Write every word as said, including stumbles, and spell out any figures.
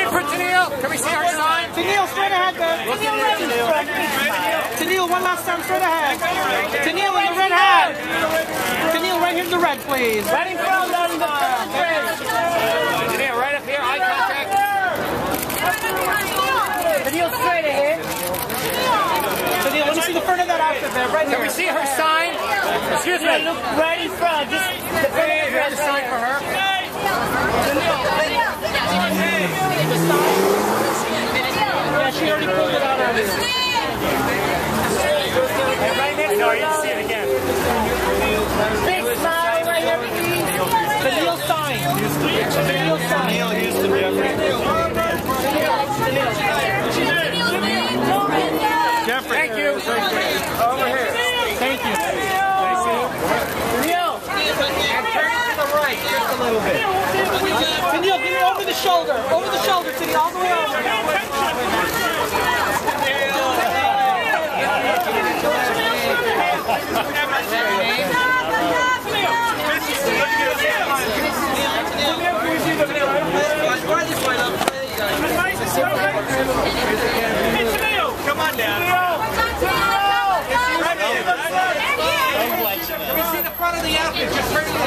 waiting for Tenille. Can we see our sign? Tenille, straight ahead, babe. Tenille, one last time, straight ahead. Tenille in the red hat. Tenille, right here in the red, please. Right in front of the Tenille, right up here, eye contact. Tenille, straight ahead. Tenille, let me see the front of that outfit, babe. Right here. Can we see her sign? Excuse me. Look right in front. Just the front of the Here's the sign for her. Yeah, she already pulled it out earlier. Right next to her, you can see it again. big smile right here. Tenille sign. Tenille sign. Tenille Houston, Jeffrey. Jeffrey. Thank you. Over here. Thank you. Tenille. And turn it to the right, just a little bit. Tenille, give me over the shoulder. Over the shoulder, Tenille, all the way over. Come on down. Can we see the front of the outfit? Just turn it